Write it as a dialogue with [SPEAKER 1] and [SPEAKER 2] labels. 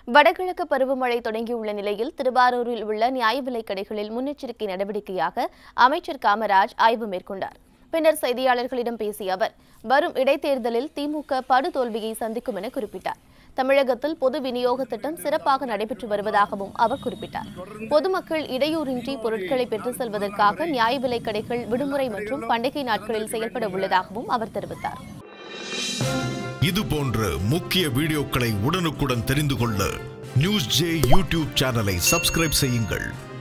[SPEAKER 1] வடகிழக்கு பருவமழை தொடங்கியுள்ள நிலையில் திருவாரூரில் உள்ள நியாய விலைக் கடைகளில் முன்னெச்சரிக்கை நடவடிக்கையாக அமைச்சர் காமராஜ் ஆய்வு மேற்கொண்டார். பின்னர் செய்தியாளர்களிடம் பேசிய அவர், வரும் இடைத்தேர்தலில் திமுக படுதோல்வியை சந்திக்கும் என குறிப்பிட்டார். தமிழகத்தில் பொது விநியோக திட்டம் சிறப்பாக நடைபெற்று வருவதாகவும் அவர் குறிப்பிட்டார். பொதுமக்கள் இடையூறின்றி பொருட்களை பெற்றுச் செல்வதற்காக நியாய விலைக் கடைகள் விடுமுறை மற்றும் பண்டிகை நாட்களில் செயல்பட உள்ளதாகவும் அவர் தெரிவித்தார்.
[SPEAKER 2] இது போன்ற முக்கிய வீடியோக்களை உடனுக்குடன் தெரிந்து கொள்ள நியூஸ் ஜே யூடியூப் சேனலை சப்ஸ்கிரைப் செய்யுங்கள்.